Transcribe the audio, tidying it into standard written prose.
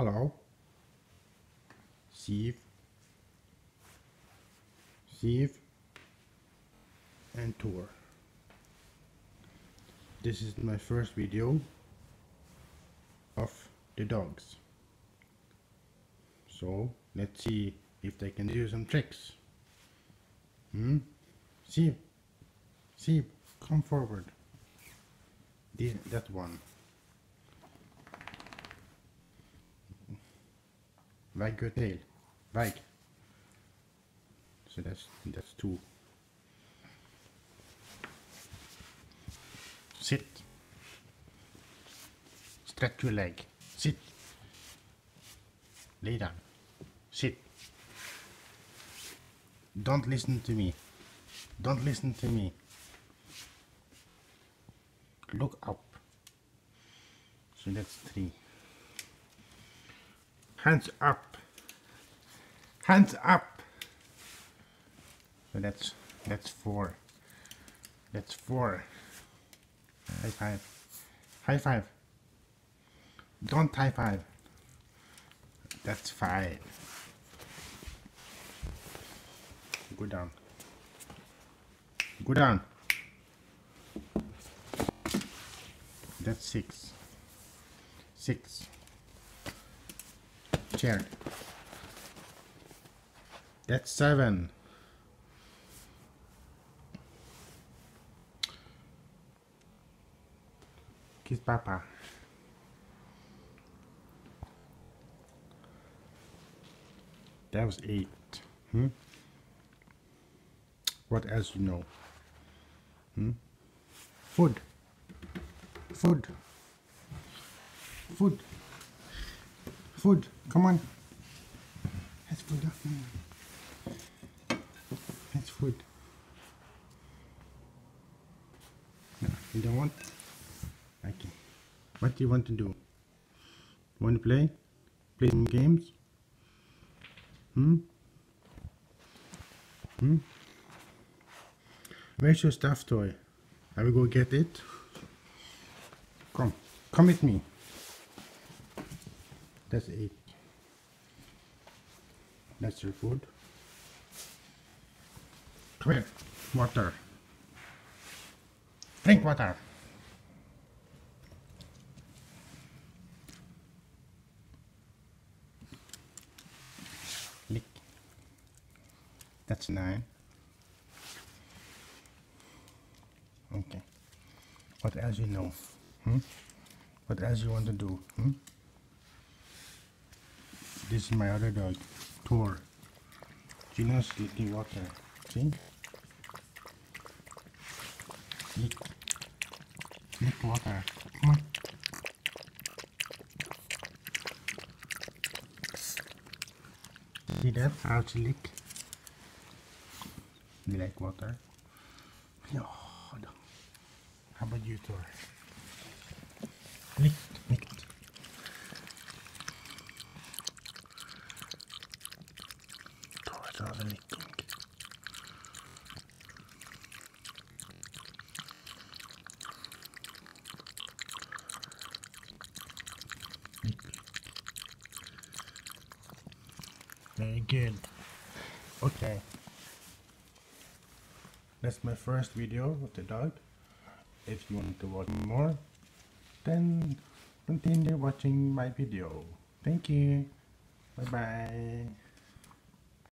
Hello. Sieve, and Tor. This is my first video of the dogs. So let's see if they can do some tricks. Sieve, come forward. That one. Wag your tail. Wag. So that's two. Sit. Stretch your leg. Sit. Lay down. Sit. Don't listen to me. Don't listen to me. Look up. So that's 3. Hands up. Hands up. So that's 4. That's 4. High five. High five. Don't high five. That's 5. Go down. Go down. That's 6. 6. Chair. That's 7. Kiss Papa. That was 8. What else you know? Food. Food. Food. Food. Come on. That's food. That's food. No, you don't want? Okay. What do you want to do? Want to play? Play some games? Where's your stuffed toy? I will go get it. Come with me. That's 8. That's your food. Come here. Water. Drink water. Lick. That's 9. Okay. What else you know? What else you want to do? This is my other dog, Tor. She knows licking water. See? Lick. Lick water. Come on. See that? How she lick? You like water? No. How about you, Tor? Lick, lick. Tor's also licking. Lick. Very good. Okay. That's my first video with the dog. If you want to watch more, then continue watching my video. Thank you. Bye bye.